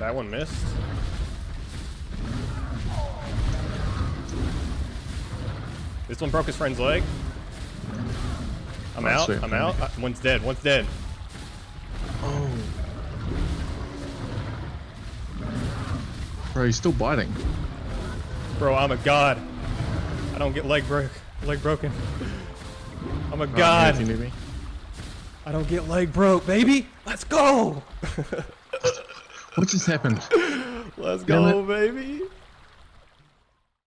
That one missed. This one broke his friend's leg. I'm out. I'm out. One's dead. One's dead. Oh. Bro, he's still biting. Bro, I'm a god. I don't get leg broken. I'm a god. If you need me. I don't get leg broke, baby. Let's go. What just happened? Let's go, baby.